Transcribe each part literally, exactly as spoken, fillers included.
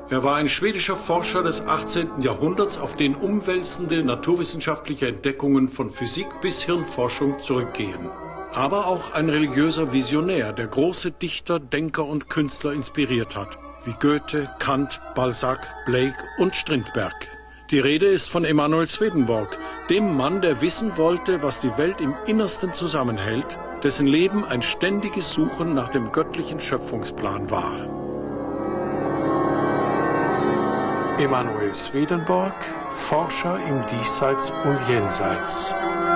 Er war ein schwedischer Forscher des achtzehnten Jahrhunderts, auf den umwälzende naturwissenschaftliche Entdeckungen von Physik bis Hirnforschung zurückgehen. Aber auch ein religiöser Visionär, der große Dichter, Denker und Künstler inspiriert hat, wie Goethe, Kant, Balzac, Blake und Strindberg. Die Rede ist von Emanuel Swedenborg, dem Mann, der wissen wollte, was die Welt im Innersten zusammenhält, dessen Leben ein ständiges Suchen nach dem göttlichen Schöpfungsplan war. Emanuel Swedenborg, Forscher im Diesseits und Jenseits.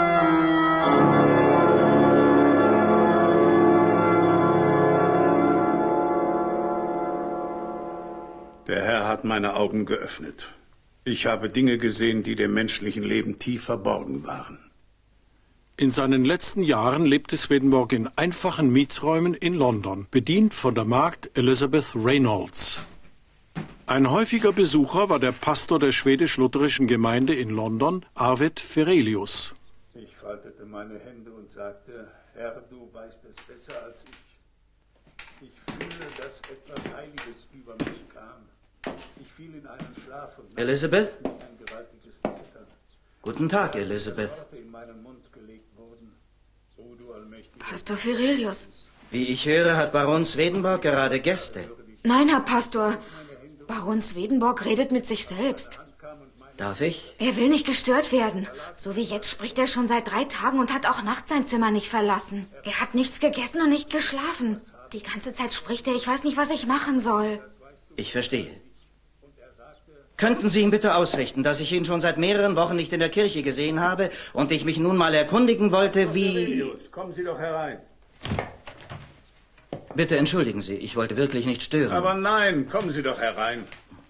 Der Herr hat meine Augen geöffnet. Ich habe Dinge gesehen, die dem menschlichen Leben tief verborgen waren. In seinen letzten Jahren lebte Swedenborg in einfachen Mietsräumen in London, bedient von der Magd Elizabeth Reynolds. Ein häufiger Besucher war der Pastor der schwedisch-lutherischen Gemeinde in London, Arvid Ferelius. Ich faltete meine Hände und sagte, Herr, du weißt es besser als ich. Ich fühle, dass etwas Heiliges über mich kam. Ich fiel in einen Schlaf und Elizabeth? ein gewaltiges Zittern. Guten Tag, Elizabeth. Worte in meinen Mund gelegt wurden. O du allmächtiger Pastor Ferelius. Wie ich höre, hat Baron Swedenborg gerade Gäste. Nein, Herr Pastor. Baron Swedenborg redet mit sich selbst. Darf ich? Er will nicht gestört werden. So wie jetzt spricht er schon seit drei Tagen und hat auch nachts sein Zimmer nicht verlassen. Er hat nichts gegessen und nicht geschlafen. Die ganze Zeit spricht er, ich weiß nicht, was ich machen soll. Ich verstehe. Könnten Sie ihm bitte ausrichten, dass ich ihn schon seit mehreren Wochen nicht in der Kirche gesehen habe und ich mich nun mal erkundigen wollte, wie... Kommen Sie doch herein. Bitte entschuldigen Sie, ich wollte wirklich nicht stören. Aber nein, kommen Sie doch herein.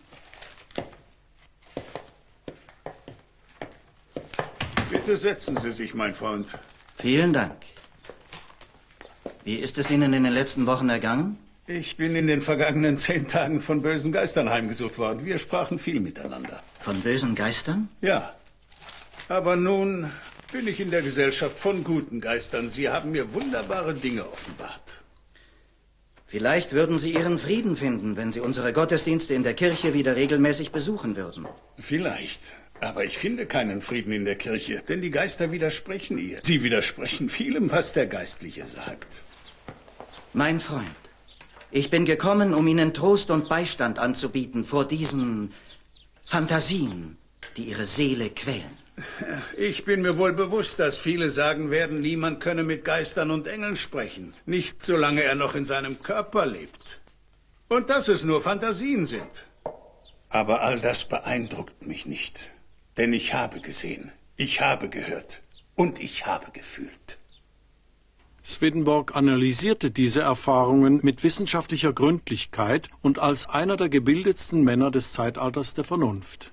Bitte setzen Sie sich, mein Freund. Vielen Dank. Wie ist es Ihnen in den letzten Wochen ergangen? Ich bin in den vergangenen zehn Tagen von bösen Geistern heimgesucht worden. Wir sprachen viel miteinander. Von bösen Geistern? Ja. Aber nun bin ich in der Gesellschaft von guten Geistern. Sie haben mir wunderbare Dinge offenbart. Vielleicht würden Sie Ihren Frieden finden, wenn Sie unsere Gottesdienste in der Kirche wieder regelmäßig besuchen würden. Vielleicht. Aber ich finde keinen Frieden in der Kirche, denn die Geister widersprechen ihr. Sie widersprechen vielem, was der Geistliche sagt. Mein Freund, ich bin gekommen, um Ihnen Trost und Beistand anzubieten vor diesen Fantasien, die Ihre Seele quälen. Ich bin mir wohl bewusst, dass viele sagen werden, niemand könne mit Geistern und Engeln sprechen. Nicht solange er noch in seinem Körper lebt. Und dass es nur Fantasien sind. Aber all das beeindruckt mich nicht. Denn ich habe gesehen, ich habe gehört und ich habe gefühlt. Swedenborg analysierte diese Erfahrungen mit wissenschaftlicher Gründlichkeit und als einer der gebildetsten Männer des Zeitalters der Vernunft.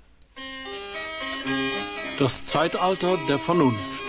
Das Zeitalter der Vernunft.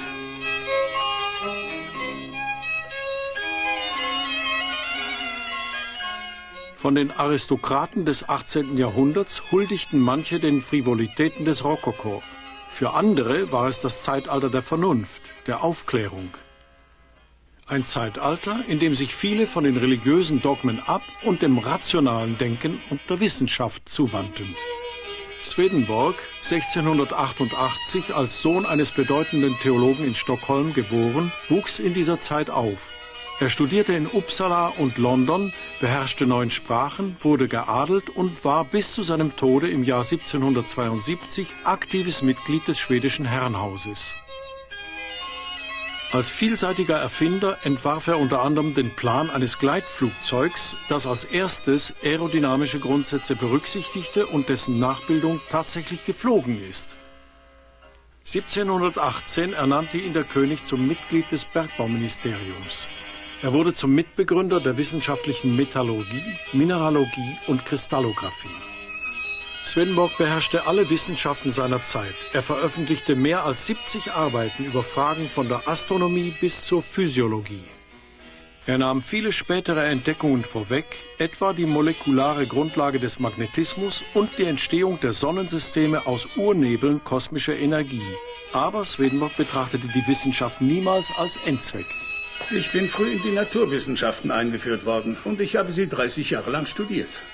Von den Aristokraten des achtzehnten Jahrhunderts huldigten manche den Frivolitäten des Rokoko. Für andere war es das Zeitalter der Vernunft, der Aufklärung. Ein Zeitalter, in dem sich viele von den religiösen Dogmen ab und dem rationalen Denken und der Wissenschaft zuwandten. Swedenborg, sechzehnhundertachtundachtzig als Sohn eines bedeutenden Theologen in Stockholm geboren, wuchs in dieser Zeit auf. Er studierte in Uppsala und London, beherrschte neun Sprachen, wurde geadelt und war bis zu seinem Tode im Jahr siebzehnhundertzweiundsiebzig aktives Mitglied des schwedischen Herrenhauses. Als vielseitiger Erfinder entwarf er unter anderem den Plan eines Gleitflugzeugs, das als erstes aerodynamische Grundsätze berücksichtigte und dessen Nachbildung tatsächlich geflogen ist. siebzehnhundertachtzehn ernannte ihn der König zum Mitglied des Bergbauministeriums. Er wurde zum Mitbegründer der wissenschaftlichen Metallurgie, Mineralogie und Kristallographie. Swedenborg beherrschte alle Wissenschaften seiner Zeit. Er veröffentlichte mehr als siebzig Arbeiten über Fragen von der Astronomie bis zur Physiologie. Er nahm viele spätere Entdeckungen vorweg, etwa die molekulare Grundlage des Magnetismus und die Entstehung der Sonnensysteme aus Urnebeln kosmischer Energie. Aber Swedenborg betrachtete die Wissenschaft niemals als Endzweck. Ich bin früh in die Naturwissenschaften eingeführt worden und ich habe sie dreißig Jahre lang studiert.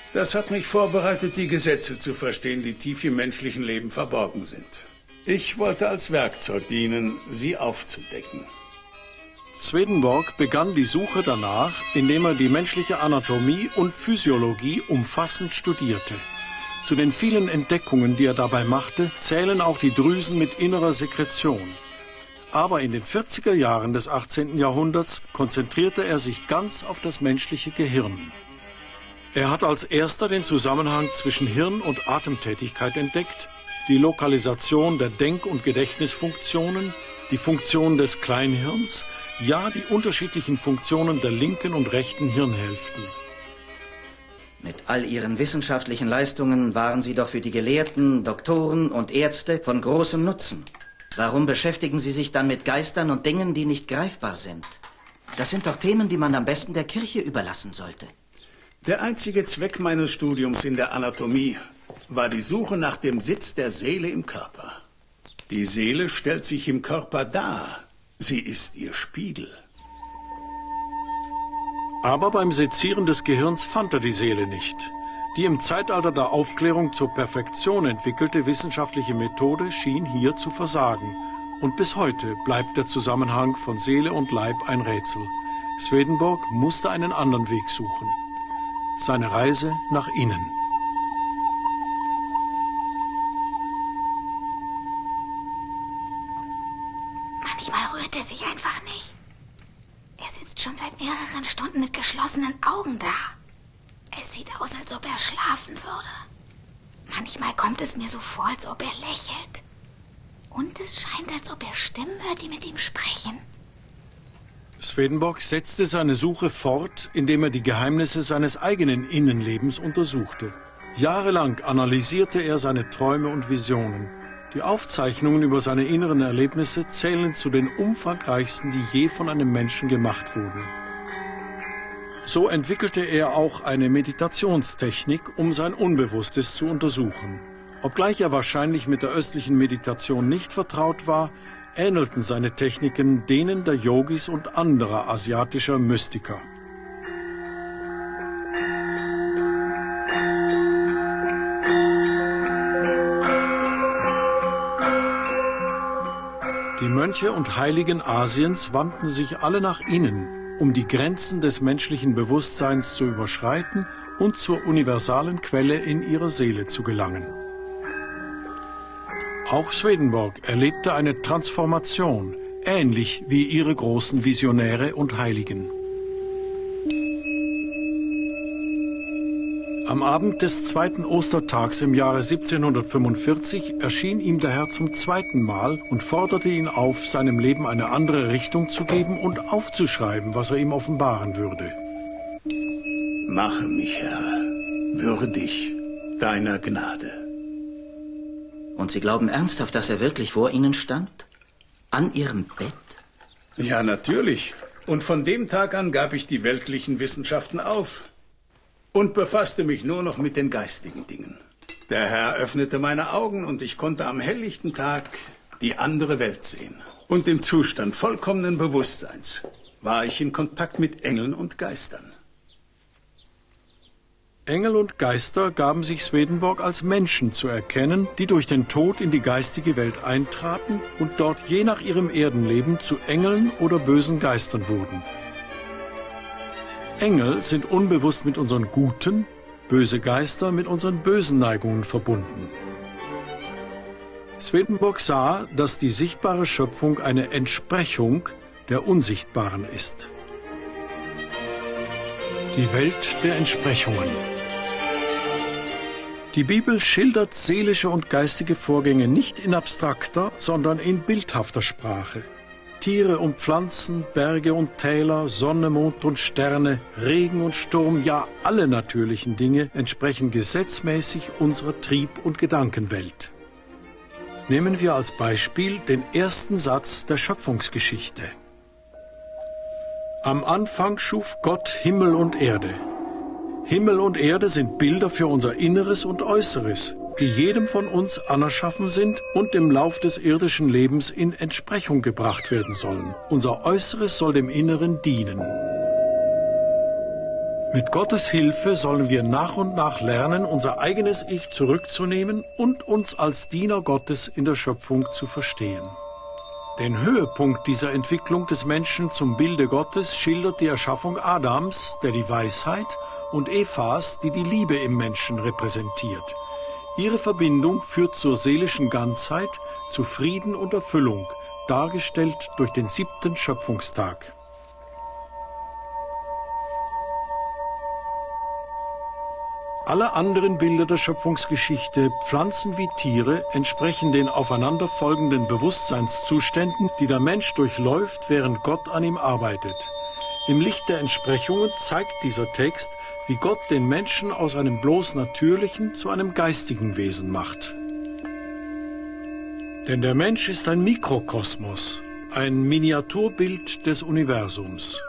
Das hat mich vorbereitet, die Gesetze zu verstehen, die tief im menschlichen Leben verborgen sind. Ich wollte als Werkzeug dienen, sie aufzudecken. Swedenborg begann die Suche danach, indem er die menschliche Anatomie und Physiologie umfassend studierte. Zu den vielen Entdeckungen, die er dabei machte, zählen auch die Drüsen mit innerer Sekretion. Aber in den vierziger Jahren des achtzehnten Jahrhunderts konzentrierte er sich ganz auf das menschliche Gehirn. Er hat als erster den Zusammenhang zwischen Hirn und Atemtätigkeit entdeckt, die Lokalisation der Denk- und Gedächtnisfunktionen, die Funktion des Kleinhirns, ja die unterschiedlichen Funktionen der linken und rechten Hirnhälften. Mit all ihren wissenschaftlichen Leistungen waren sie doch für die Gelehrten, Doktoren und Ärzte von großem Nutzen. Warum beschäftigen Sie sich dann mit Geistern und Dingen, die nicht greifbar sind? Das sind doch Themen, die man am besten der Kirche überlassen sollte. Der einzige Zweck meines Studiums in der Anatomie war die Suche nach dem Sitz der Seele im Körper. Die Seele stellt sich im Körper dar. Sie ist ihr Spiegel. Aber beim Sezieren des Gehirns fand er die Seele nicht. Die im Zeitalter der Aufklärung zur Perfektion entwickelte wissenschaftliche Methode schien hier zu versagen. Und bis heute bleibt der Zusammenhang von Seele und Leib ein Rätsel. Swedenborg musste einen anderen Weg suchen. Seine Reise nach innen. Manchmal rührt er sich einfach nicht. Er sitzt schon seit mehreren Stunden mit geschlossenen Augen da. Es sieht aus, als ob er schlafen würde. Manchmal kommt es mir so vor, als ob er lächelt. Und es scheint, als ob er Stimmen hört, die mit ihm sprechen. Swedenborg setzte seine Suche fort, indem er die Geheimnisse seines eigenen Innenlebens untersuchte. Jahrelang analysierte er seine Träume und Visionen. Die Aufzeichnungen über seine inneren Erlebnisse zählen zu den umfangreichsten, die je von einem Menschen gemacht wurden. So entwickelte er auch eine Meditationstechnik, um sein Unbewusstes zu untersuchen. Obgleich er wahrscheinlich mit der östlichen Meditation nicht vertraut war, ähnelten seine Techniken denen der Yogis und anderer asiatischer Mystiker. Die Mönche und Heiligen Asiens wandten sich alle nach innen, um die Grenzen des menschlichen Bewusstseins zu überschreiten und zur universalen Quelle in ihrer Seele zu gelangen. Auch Swedenborg erlebte eine Transformation, ähnlich wie ihre großen Visionäre und Heiligen. Am Abend des zweiten Ostertags im Jahre siebzehnhundertfünfundvierzig erschien ihm der Herr zum zweiten Mal und forderte ihn auf, seinem Leben eine andere Richtung zu geben und aufzuschreiben, was er ihm offenbaren würde. Mache mich, Herr, würdig deiner Gnade. Und Sie glauben ernsthaft, dass er wirklich vor Ihnen stand? An Ihrem Bett? Ja, natürlich. Und von dem Tag an gab ich die weltlichen Wissenschaften auf und befasste mich nur noch mit den geistigen Dingen. Der Herr öffnete meine Augen und ich konnte am helllichten Tag die andere Welt sehen. Und im Zustand vollkommenen Bewusstseins war ich in Kontakt mit Engeln und Geistern. Engel und Geister gaben sich Swedenborg als Menschen zu erkennen, die durch den Tod in die geistige Welt eintraten und dort je nach ihrem Erdenleben zu Engeln oder bösen Geistern wurden. Engel sind unbewusst mit unseren guten, böse Geister mit unseren bösen Neigungen verbunden. Swedenborg sah, dass die sichtbare Schöpfung eine Entsprechung der Unsichtbaren ist. Die Welt der Entsprechungen. Die Bibel schildert seelische und geistige Vorgänge nicht in abstrakter, sondern in bildhafter Sprache. Tiere und Pflanzen, Berge und Täler, Sonne, Mond und Sterne, Regen und Sturm, ja alle natürlichen Dinge entsprechen gesetzmäßig unserer Trieb- und Gedankenwelt. Nehmen wir als Beispiel den ersten Satz der Schöpfungsgeschichte. Am Anfang schuf Gott Himmel und Erde. Himmel und Erde sind Bilder für unser Inneres und Äußeres, die jedem von uns anerschaffen sind und im Lauf des irdischen Lebens in Entsprechung gebracht werden sollen. Unser Äußeres soll dem Inneren dienen. Mit Gottes Hilfe sollen wir nach und nach lernen, unser eigenes Ich zurückzunehmen und uns als Diener Gottes in der Schöpfung zu verstehen. Den Höhepunkt dieser Entwicklung des Menschen zum Bilde Gottes schildert die Erschaffung Adams, der die Weisheit, und Evas, die die Liebe im Menschen repräsentiert. Ihre Verbindung führt zur seelischen Ganzheit, zu Frieden und Erfüllung, dargestellt durch den siebten Schöpfungstag. Alle anderen Bilder der Schöpfungsgeschichte, Pflanzen wie Tiere, entsprechen den aufeinanderfolgenden Bewusstseinszuständen, die der Mensch durchläuft, während Gott an ihm arbeitet. Im Licht der Entsprechungen zeigt dieser Text, wie Gott den Menschen aus einem bloß natürlichen zu einem geistigen Wesen macht. Denn der Mensch ist ein Mikrokosmos, ein Miniaturbild des Universums.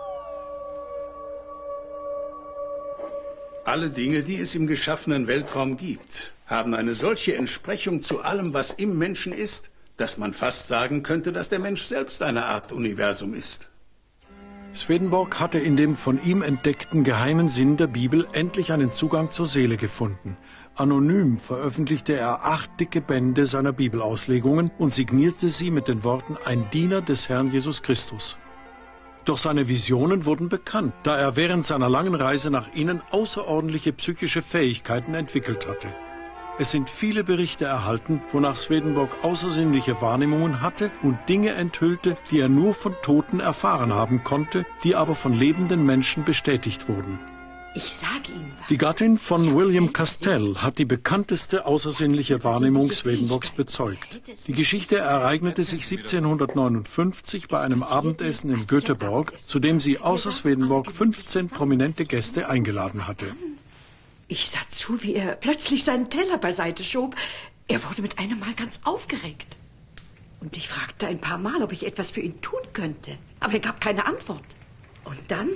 Alle Dinge, die es im geschaffenen Weltraum gibt, haben eine solche Entsprechung zu allem, was im Menschen ist, dass man fast sagen könnte, dass der Mensch selbst eine Art Universum ist. Swedenborg hatte in dem von ihm entdeckten geheimen Sinn der Bibel endlich einen Zugang zur Seele gefunden. Anonym veröffentlichte er acht dicke Bände seiner Bibelauslegungen und signierte sie mit den Worten »Ein Diener des Herrn Jesus Christus«. Doch seine Visionen wurden bekannt, da er während seiner langen Reise nach innen außerordentliche psychische Fähigkeiten entwickelt hatte. Es sind viele Berichte erhalten, wonach Swedenborg außersinnliche Wahrnehmungen hatte und Dinge enthüllte, die er nur von Toten erfahren haben konnte, die aber von lebenden Menschen bestätigt wurden. Ich sage Ihnen was. Die Gattin von William Castell hat die bekannteste außersinnliche Wahrnehmung Swedenborgs bezeugt. Die Geschichte ereignete sich siebzehnhundertneunundfünfzig bei einem Abendessen in Göteborg, zu dem sie außer Swedenborg fünfzehn prominente Gäste eingeladen hatte. Ich sah zu, wie er plötzlich seinen Teller beiseite schob. Er wurde mit einem Mal ganz aufgeregt. Und ich fragte ein paar Mal, ob ich etwas für ihn tun könnte. Aber er gab keine Antwort. Und dann...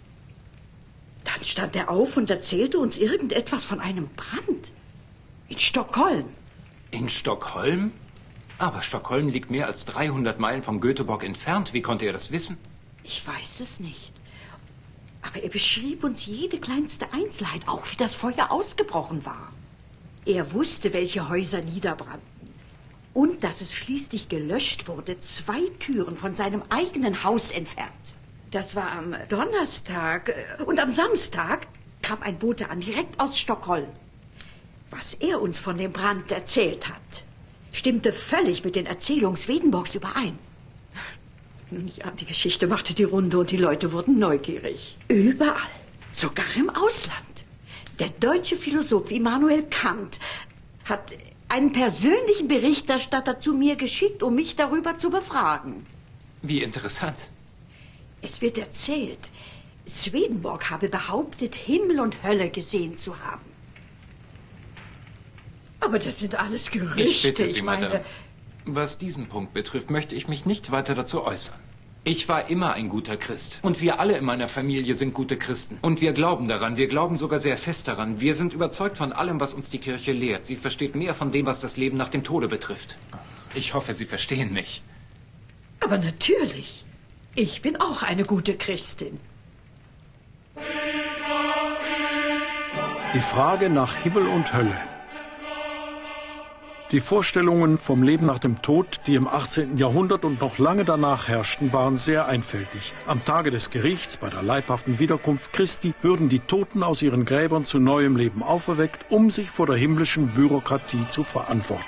Dann stand er auf und erzählte uns irgendetwas von einem Brand. In Stockholm. In Stockholm? Aber Stockholm liegt mehr als dreihundert Meilen von Göteborg entfernt. Wie konnte er das wissen? Ich weiß es nicht. Aber er beschrieb uns jede kleinste Einzelheit, auch wie das Feuer ausgebrochen war. Er wusste, welche Häuser niederbrannten. Und dass es schließlich gelöscht wurde, zwei Türen von seinem eigenen Haus entfernt. Das war am Donnerstag und am Samstag kam ein Bote an, direkt aus Stockholm. Was er uns von dem Brand erzählt hat, stimmte völlig mit den Erzählungen Swedenborgs überein. Nun ja, die Geschichte machte die Runde und die Leute wurden neugierig. Überall, sogar im Ausland. Der deutsche Philosoph Immanuel Kant hat einen persönlichen Berichterstatter zu mir geschickt, um mich darüber zu befragen. Wie interessant. Es wird erzählt, Swedenborg habe behauptet, Himmel und Hölle gesehen zu haben. Aber das sind alles Gerüchte. Ich bitte Sie, ich meine... Madame. Was diesen Punkt betrifft, möchte ich mich nicht weiter dazu äußern. Ich war immer ein guter Christ. Und wir alle in meiner Familie sind gute Christen. Und wir glauben daran. Wir glauben sogar sehr fest daran. Wir sind überzeugt von allem, was uns die Kirche lehrt. Sie versteht mehr von dem, was das Leben nach dem Tode betrifft. Ich hoffe, Sie verstehen mich. Aber natürlich. Ich bin auch eine gute Christin. Die Frage nach Himmel und Hölle. Die Vorstellungen vom Leben nach dem Tod, die im achtzehnten Jahrhundert und noch lange danach herrschten, waren sehr einfältig. Am Tage des Gerichts, bei der leibhaften Wiederkunft Christi, würden die Toten aus ihren Gräbern zu neuem Leben auferweckt, um sich vor der himmlischen Bürokratie zu verantworten.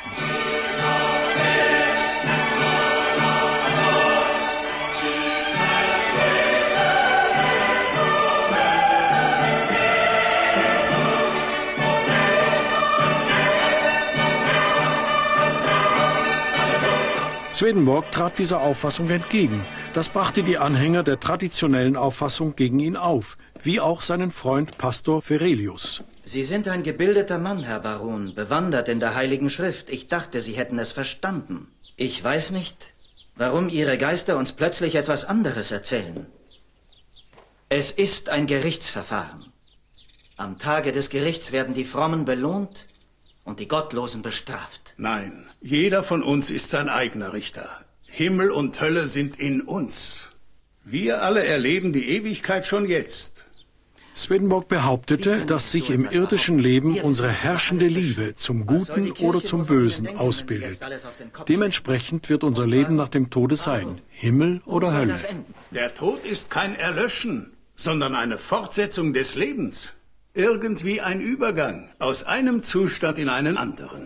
Swedenborg trat dieser Auffassung entgegen. Das brachte die Anhänger der traditionellen Auffassung gegen ihn auf, wie auch seinen Freund Pastor Ferelius. Sie sind ein gebildeter Mann, Herr Baron, bewandert in der Heiligen Schrift. Ich dachte, Sie hätten es verstanden. Ich weiß nicht, warum Ihre Geister uns plötzlich etwas anderes erzählen. Es ist ein Gerichtsverfahren. Am Tage des Gerichts werden die Frommen belohnt und die Gottlosen bestraft. Nein, jeder von uns ist sein eigener Richter. Himmel und Hölle sind in uns. Wir alle erleben die Ewigkeit schon jetzt. Swedenborg behauptete, dass sich im irdischen Leben unsere herrschende Liebe zum Guten oder zum Bösen ausbildet. Dementsprechend wird unser Leben nach dem Tode sein, Himmel oder Hölle. Der Tod ist kein Erlöschen, sondern eine Fortsetzung des Lebens. Irgendwie ein Übergang aus einem Zustand in einen anderen.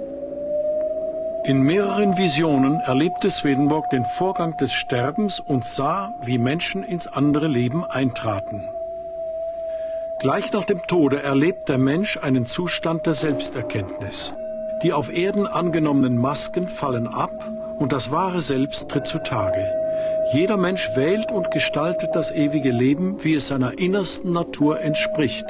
In mehreren Visionen erlebte Swedenborg den Vorgang des Sterbens und sah, wie Menschen ins andere Leben eintraten. Gleich nach dem Tode erlebt der Mensch einen Zustand der Selbsterkenntnis. Die auf Erden angenommenen Masken fallen ab und das wahre Selbst tritt zutage. Jeder Mensch wählt und gestaltet das ewige Leben, wie es seiner innersten Natur entspricht.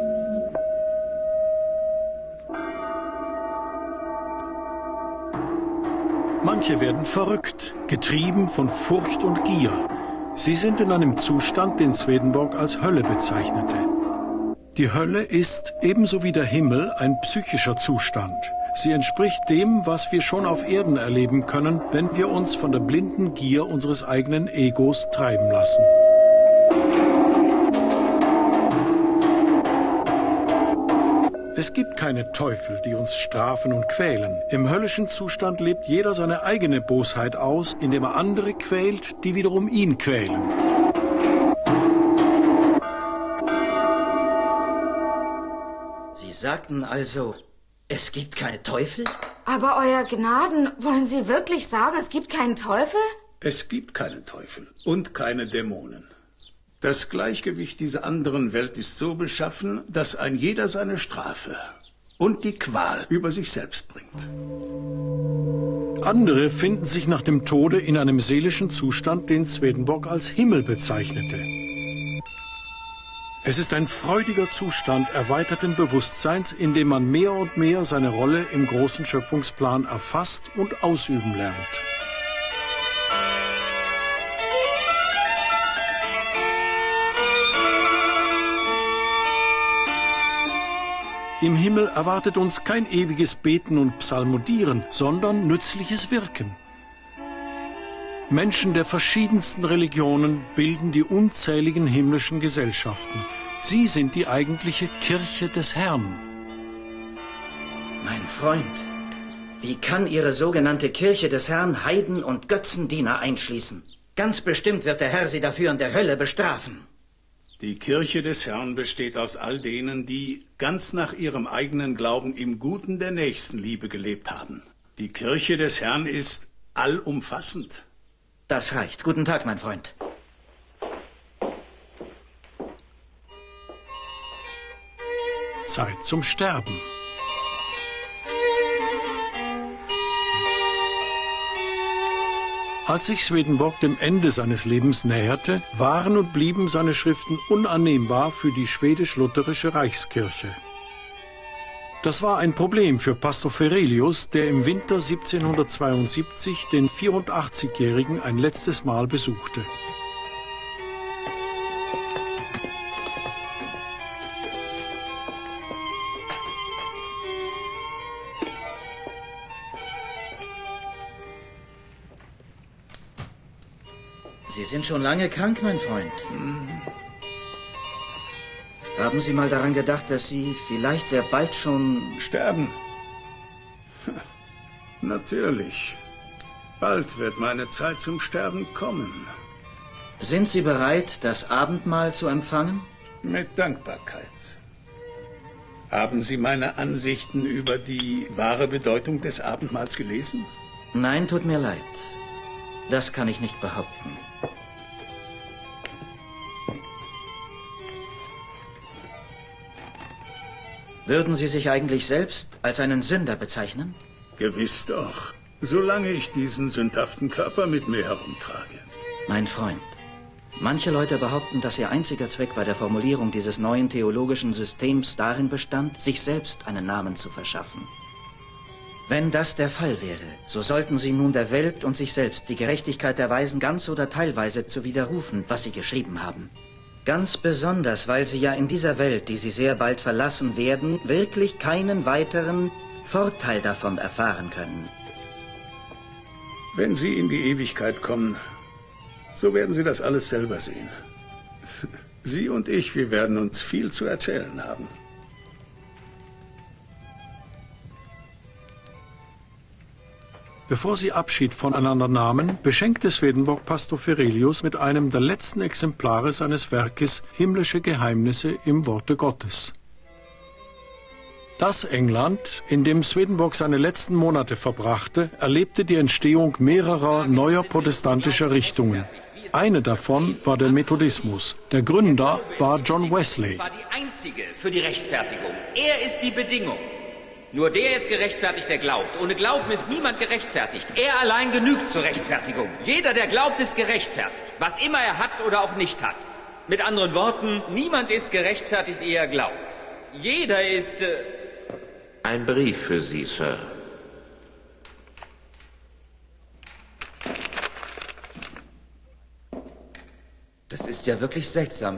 Manche werden verrückt, getrieben von Furcht und Gier. Sie sind in einem Zustand, den Swedenborg als Hölle bezeichnete. Die Hölle ist, ebenso wie der Himmel, ein psychischer Zustand. Sie entspricht dem, was wir schon auf Erden erleben können, wenn wir uns von der blinden Gier unseres eigenen Egos treiben lassen. Es gibt keine Teufel, die uns strafen und quälen. Im höllischen Zustand lebt jeder seine eigene Bosheit aus, indem er andere quält, die wiederum ihn quälen. Sie sagten also, es gibt keine Teufel? Aber Euer Gnaden, wollen Sie wirklich sagen, es gibt keinen Teufel? Es gibt keine Teufel und keine Dämonen. Das Gleichgewicht dieser anderen Welt ist so beschaffen, dass ein jeder seine Strafe und die Qual über sich selbst bringt. Andere finden sich nach dem Tode in einem seelischen Zustand, den Swedenborg als Himmel bezeichnete. Es ist ein freudiger Zustand erweiterten Bewusstseins, in dem man mehr und mehr seine Rolle im großen Schöpfungsplan erfasst und ausüben lernt. Im Himmel erwartet uns kein ewiges Beten und Psalmodieren, sondern nützliches Wirken. Menschen der verschiedensten Religionen bilden die unzähligen himmlischen Gesellschaften. Sie sind die eigentliche Kirche des Herrn. Mein Freund, wie kann Ihre sogenannte Kirche des Herrn Heiden und Götzendiener einschließen? Ganz bestimmt wird der Herr Sie dafür in der Hölle bestrafen. Die Kirche des Herrn besteht aus all denen, die ganz nach ihrem eigenen Glauben im Guten der Nächstenliebe gelebt haben. Die Kirche des Herrn ist allumfassend. Das reicht. Guten Tag, mein Freund. Zeit zum Sterben. Als sich Swedenborg dem Ende seines Lebens näherte, waren und blieben seine Schriften unannehmbar für die schwedisch-lutherische Reichskirche. Das war ein Problem für Pastor Ferelius, der im Winter siebzehnhundertzweiundsiebzig den vierundachtzigjährigen ein letztes Mal besuchte. Sie sind schon lange krank, mein Freund. Hm. Haben Sie mal daran gedacht, dass Sie vielleicht sehr bald schon... Sterben? Natürlich. Bald wird meine Zeit zum Sterben kommen. Sind Sie bereit, das Abendmahl zu empfangen? Mit Dankbarkeit. Haben Sie meine Ansichten über die wahre Bedeutung des Abendmahls gelesen? Nein, tut mir leid. Das kann ich nicht behaupten. Würden Sie sich eigentlich selbst als einen Sünder bezeichnen? Gewiss doch, solange ich diesen sündhaften Körper mit mir herumtrage. Mein Freund, manche Leute behaupten, dass ihr einziger Zweck bei der Formulierung dieses neuen theologischen Systems darin bestand, sich selbst einen Namen zu verschaffen. Wenn das der Fall wäre, so sollten Sie nun der Welt und sich selbst die Gerechtigkeit erweisen, ganz oder teilweise zu widerrufen, was Sie geschrieben haben. Ganz besonders, weil Sie ja in dieser Welt, die Sie sehr bald verlassen werden, wirklich keinen weiteren Vorteil davon erfahren können. Wenn Sie in die Ewigkeit kommen, so werden Sie das alles selber sehen. Sie und ich, wir werden uns viel zu erzählen haben. Bevor sie Abschied voneinander nahmen, beschenkte Swedenborg Pastor Ferelius mit einem der letzten Exemplare seines Werkes Himmlische Geheimnisse im Worte Gottes. Das England, in dem Swedenborg seine letzten Monate verbrachte, erlebte die Entstehung mehrerer neuer protestantischer Richtungen. Eine davon war der Methodismus. Der Gründer war John Wesley. War die einzige für die Rechtfertigung. Er ist die Bedingung. Nur der ist gerechtfertigt, der glaubt. Ohne Glauben ist niemand gerechtfertigt. Er allein genügt zur Rechtfertigung. Jeder, der glaubt, ist gerechtfertigt. Was immer er hat oder auch nicht hat. Mit anderen Worten, niemand ist gerechtfertigt, ehe er glaubt. Jeder ist... Äh Ein Brief für Sie, Sir. Das ist ja wirklich seltsam.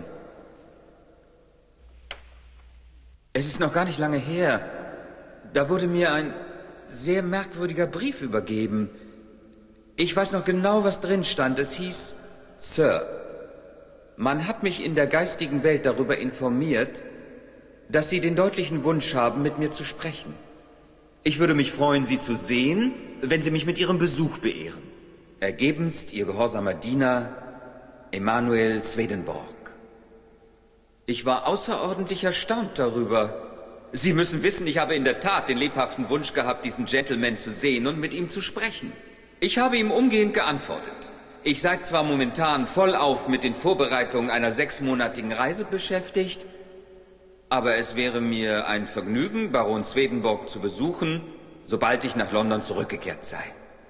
Es ist noch gar nicht lange her. Da wurde mir ein sehr merkwürdiger Brief übergeben. Ich weiß noch genau, was drin stand. Es hieß, Sir, man hat mich in der geistigen Welt darüber informiert, dass Sie den deutlichen Wunsch haben, mit mir zu sprechen. Ich würde mich freuen, Sie zu sehen, wenn Sie mich mit Ihrem Besuch beehren. Ergebenst Ihr gehorsamer Diener, Emanuel Swedenborg. Ich war außerordentlich erstaunt darüber. Sie müssen wissen, ich habe in der Tat den lebhaften Wunsch gehabt, diesen Gentleman zu sehen und mit ihm zu sprechen. Ich habe ihm umgehend geantwortet. Ich sei zwar momentan vollauf mit den Vorbereitungen einer sechsmonatigen Reise beschäftigt, aber es wäre mir ein Vergnügen, Baron Swedenborg zu besuchen, sobald ich nach London zurückgekehrt sei.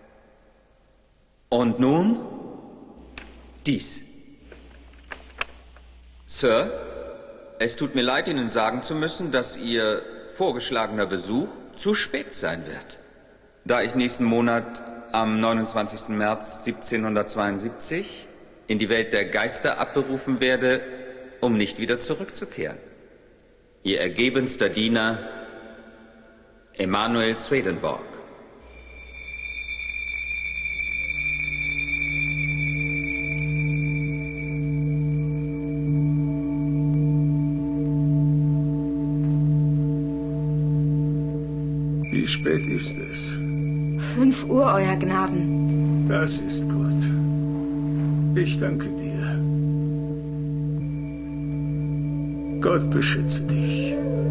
Und nun dies. Sir, es tut mir leid, Ihnen sagen zu müssen, dass Ihr vorgeschlagener Besuch zu spät sein wird. Da ich nächsten Monat am neunundzwanzigsten März siebzehnhundertzweiundsiebzig in die Welt der Geister abberufen werde, um nicht wieder zurückzukehren. Ihr ergebenster Diener, Emanuel Swedenborg. Wie spät ist es? Fünf Uhr, Euer Gnaden. Das ist gut. Ich danke dir. Gott beschütze dich.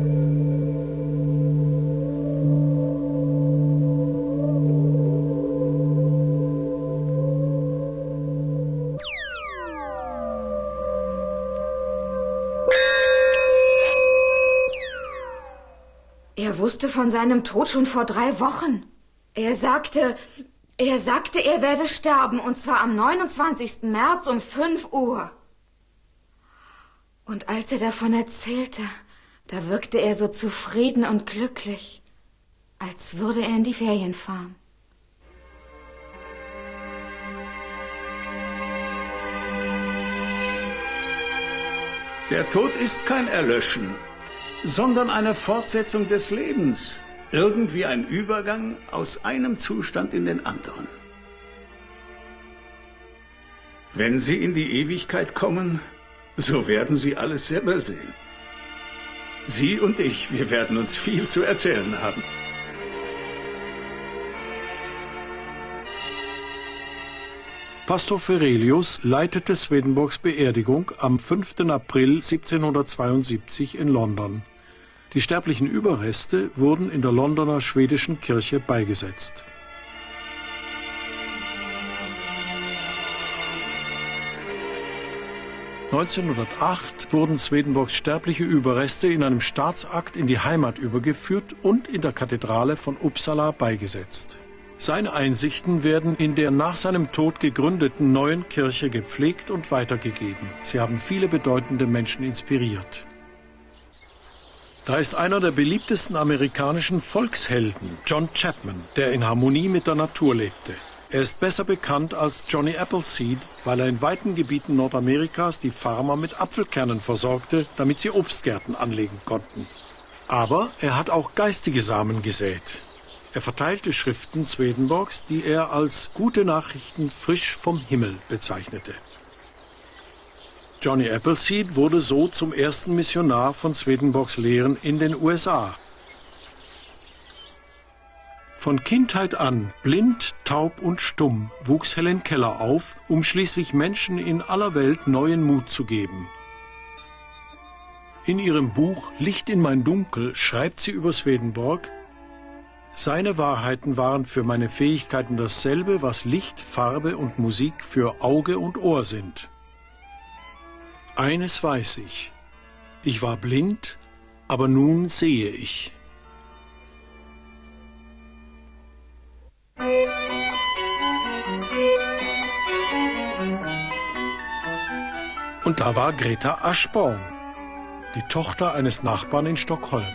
Er wusste von seinem Tod schon vor drei Wochen. Er sagte, er sagte, er werde sterben, und zwar am neunundzwanzigsten März um fünf Uhr. Und als er davon erzählte, da wirkte er so zufrieden und glücklich, als würde er in die Ferien fahren. Der Tod ist kein Erlöschen, sondern eine Fortsetzung des Lebens. Irgendwie ein Übergang aus einem Zustand in den anderen. Wenn Sie in die Ewigkeit kommen, so werden Sie alles selber sehen. Sie und ich, wir werden uns viel zu erzählen haben. Pastor Ferelius leitete Swedenborgs Beerdigung am fünften April siebzehnhundertzweiundsiebzig in London. Die sterblichen Überreste wurden in der Londoner schwedischen Kirche beigesetzt. neunzehnhundertacht wurden Swedenborgs sterbliche Überreste in einem Staatsakt in die Heimat übergeführt und in der Kathedrale von Uppsala beigesetzt. Seine Einsichten werden in der nach seinem Tod gegründeten neuen Kirche gepflegt und weitergegeben. Sie haben viele bedeutende Menschen inspiriert. Da ist einer der beliebtesten amerikanischen Volkshelden, John Chapman, der in Harmonie mit der Natur lebte. Er ist besser bekannt als Johnny Appleseed, weil er in weiten Gebieten Nordamerikas die Farmer mit Apfelkernen versorgte, damit sie Obstgärten anlegen konnten. Aber er hat auch geistige Samen gesät. Er verteilte Schriften Swedenborgs, die er als gute Nachrichten frisch vom Himmel bezeichnete. Johnny Appleseed wurde so zum ersten Missionar von Swedenborgs Lehren in den U S A. Von Kindheit an, blind, taub und stumm, wuchs Helen Keller auf, um schließlich Menschen in aller Welt neuen Mut zu geben. In ihrem Buch Licht in mein Dunkel schreibt sie über Swedenborg: Seine Wahrheiten waren für meine Fähigkeiten dasselbe, was Licht, Farbe und Musik für Auge und Ohr sind. Eines weiß ich: Ich war blind, aber nun sehe ich. Und da war Greta Aschborn, die Tochter eines Nachbarn in Stockholm.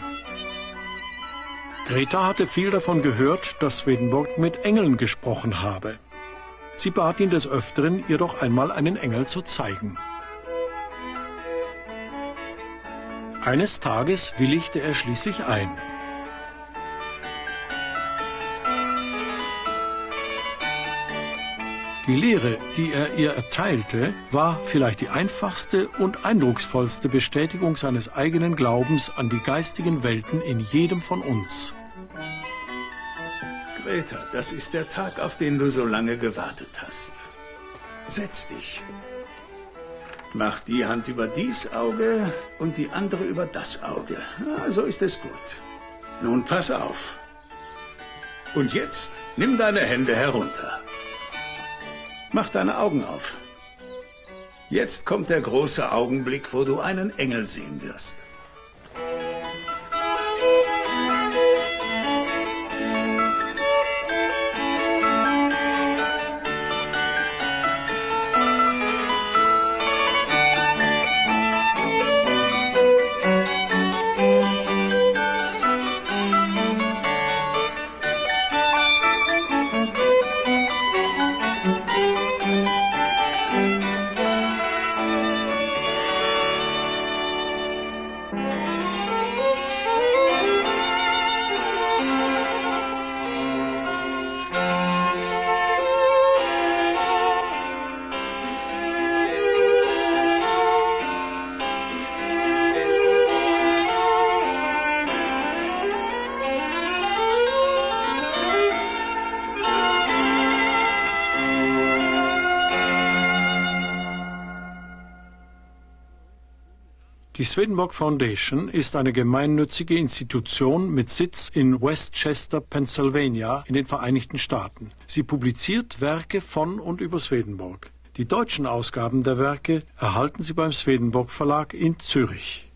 Greta hatte viel davon gehört, dass Swedenborg mit Engeln gesprochen habe. Sie bat ihn des Öfteren, ihr doch einmal einen Engel zu zeigen. Eines Tages willigte er schließlich ein. Die Lehre, die er ihr erteilte, war vielleicht die einfachste und eindrucksvollste Bestätigung seines eigenen Glaubens an die geistigen Welten in jedem von uns. Greta, das ist der Tag, auf den du so lange gewartet hast. Setz dich. Mach die Hand über dies Auge und die andere über das Auge. Ja, so ist es gut. Nun pass auf. Und jetzt nimm deine Hände herunter. Mach deine Augen auf. Jetzt kommt der große Augenblick, wo du einen Engel sehen wirst. Die Swedenborg Foundation ist eine gemeinnützige Institution mit Sitz in Westchester, Pennsylvania in den Vereinigten Staaten. Sie publiziert Werke von und über Swedenborg. Die deutschen Ausgaben der Werke erhalten Sie beim Swedenborg Verlag in Zürich.